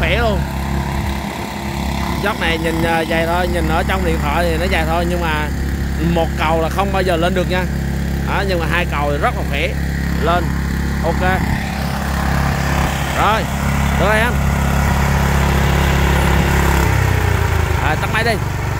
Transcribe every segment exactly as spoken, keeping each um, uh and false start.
khỏe luôn. Dốc này nhìn dài thôi, nhìn ở trong điện thoại thì nó dài thôi, nhưng mà một cầu là không bao giờ lên được nha. Đó, nhưng mà hai cầu thì rất là khỏe lên. Ok rồi, được rồi anh. À, tắt máy đi.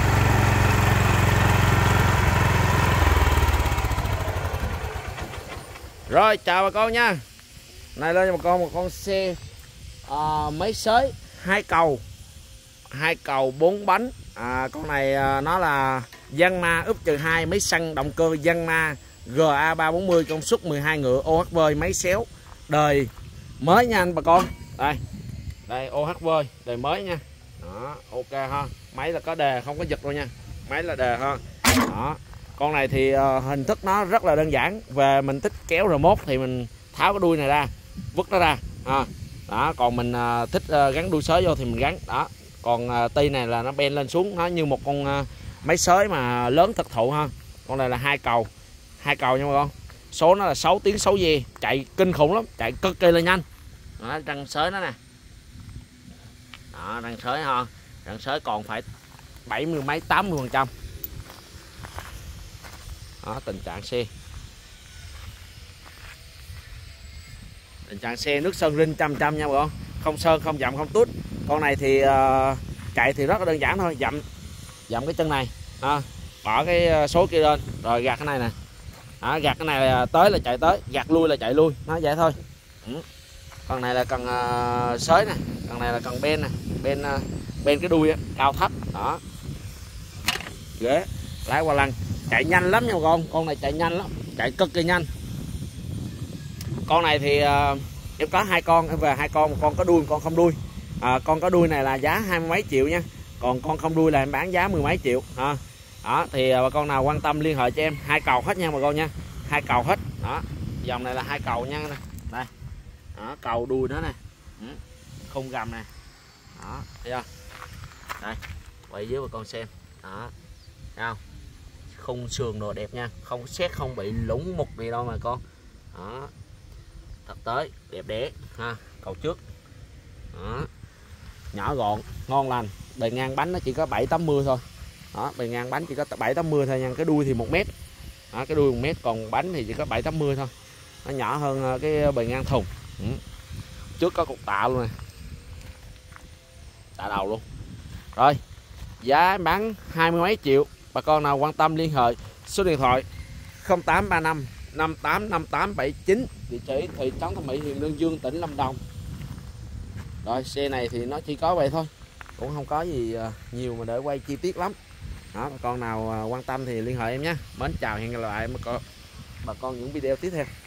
Rồi chào bà con nha. Này lên cho bà con một con xe à, máy xới hai cầu, hai cầu bốn bánh. À, con này à, nó là Yanma úp trừ hai, máy xăng động cơ Yanma G A ba bốn mươi, công suất mười hai ngựa, ô hát vê, máy xéo đời mới nha anh bà con. Đây đây ô hát vê đời mới nha. Đó, ok ha. Máy là có đề, không có giật đâu nha, máy là đề ha. Đó, con này thì uh, hình thức nó rất là đơn giản. Về mình thích kéo remote thì mình tháo cái đuôi này ra, vứt nó ra ha. Đó, còn mình uh, thích uh, gắn đuôi xới vô thì mình gắn. Đó, còn uh, ti này là nó ben lên xuống, nó như một con uh, máy xới mà lớn thực thụ ha. Con này là hai cầu, hai cầu nha bà con. Số nó là sáu tiếng sáu ve, chạy kinh khủng lắm, chạy cực kỳ là nhanh. Đó, răng xới nó nè. Đó, răng xới ha, răng xới còn phải bảy mươi mấy, tám mươi phần trăm. Đó, tình trạng xe, tình trạng xe nước sơn rinh trăm trăm nha bà con, không sơn không dặm không tút. Con này thì uh, chạy thì rất là đơn giản thôi, dặm dặm cái chân này ha, bỏ cái số kia lên rồi gạt cái này nè. Đó, gạt cái này là tới là chạy tới, gạt lui là chạy lui, nó vậy thôi. Ừ. Con này là cần uh, xới nè, con này là cần ben nè, ben uh, ben cái đuôi á, cao thấp. Đó, ghế lái qua lăng, chạy nhanh lắm nha bà con, con này chạy nhanh lắm, chạy cực kỳ nhanh. Con này thì uh, em có hai con, em về hai con, một con có đuôi, một con không đuôi. À, con có đuôi này là giá hai mươi mấy triệu nha, còn con không đuôi là em bán giá mười mấy triệu ha. Đó thì uh, bà con nào quan tâm liên hệ cho em, hai cầu hết nha bà con nha, hai cầu hết. Đó, dòng này là hai cầu nha. Đây, đó, cầu đuôi nữa nè, ừ. Khung gầm nè. Đó, thấy chưa? Đây, quay dưới bà con xem. Đó, thấy không? Khung sườn đồ đẹp nha, không xét, không bị lủng mục gì đâu mà con. Đó, thật tới đẹp đẽ ha. Cầu trước. Đó, nhỏ gọn ngon lành. Bề ngang bánh nó chỉ có bảy tám mươi thôi. Đó, bề ngang bánh chỉ có bảy tám mươi thôi nha. Cái đuôi thì một mét. Đó, cái đuôi một mét, còn bánh thì chỉ có bảy tám mươi thôi, nó nhỏ hơn cái bề ngang thùng. Ừ. Trước có cục tạ luôn nè, tạ đầu luôn. Rồi giá bán hai mươi mấy triệu. Bà con nào quan tâm liên hệ số điện thoại không tám ba năm năm tám năm tám bảy chín, địa chỉ thị trấn Thẩm Mỹ, huyện Đơn Dương, tỉnh Lâm Đồng. Rồi xe này thì nó chỉ có vậy thôi, cũng không có gì nhiều mà để quay chi tiết lắm. Đó, bà con nào quan tâm thì liên hệ em nhé. Mến chào, hẹn gặp lại bà con, bà con những video tiếp theo.